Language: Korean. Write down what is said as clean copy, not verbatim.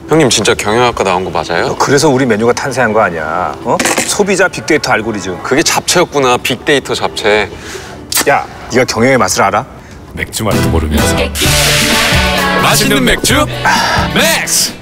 형님 진짜 경영학과 나온 거 맞아요? 그래서 우리 메뉴가 탄생한 거 아니야. 어? 소비자 빅데이터 알고리즘. 그게 잡채였구나. 빅데이터 잡채. 야, 네가 경영의 맛을 알아? 맥주 맛도 모르면서 맛있는 맥주 맥스!